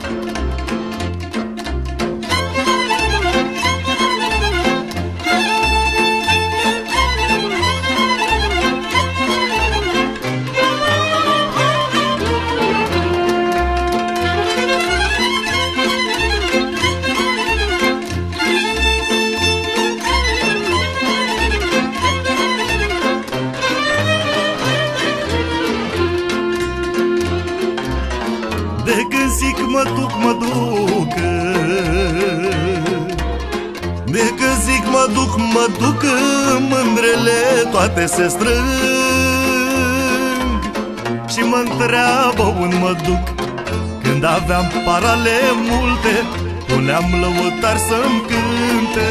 De când zic mă duc, mă duc, de când zic mă duc, mă duc, mândrele toate se strâng și mă întreabă unde mă duc. Când aveam parale multe, puneam lăutari să-mi cânte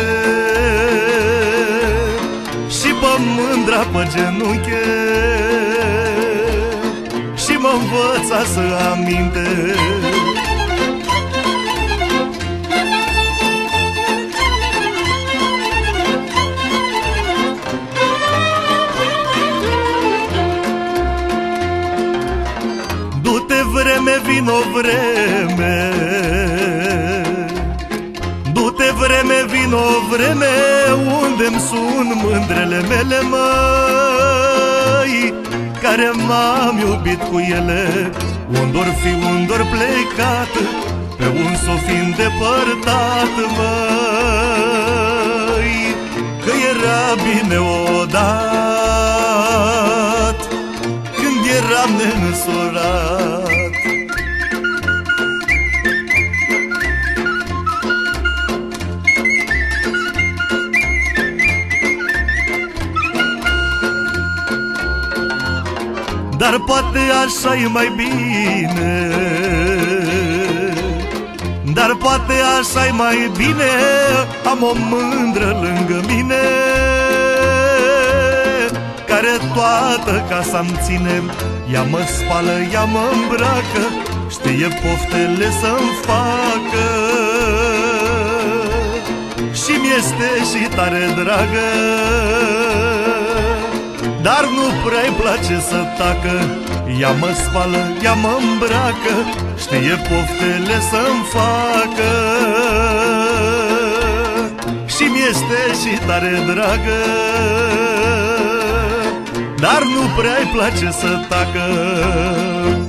și pe mândra pe genunche și mă învăța să aminte. Du-te vreme, vino vreme, du-te vreme, vino vreme, unde-mi sun mândrele mele, măi, care m-am iubit cu ele. Unde-or fi, unde-or plecat, pe un s-o fi îndepărtat, măi, că era bine odată când eram nenăsurat. Dar poate așa e mai bine, dar poate așa e mai bine, am o mândră lângă mine, care toată casa-mi ține. Ea mă spală, ea mă îmbracă, știe poftele să-mi facă și mi-este și tare dragă. Dar nu prea-i place să tacă. Ea mă spală, ea mă îmbracă, știe poftele să-mi facă și mi-este și tare dragă. Dar nu prea-i place să tacă.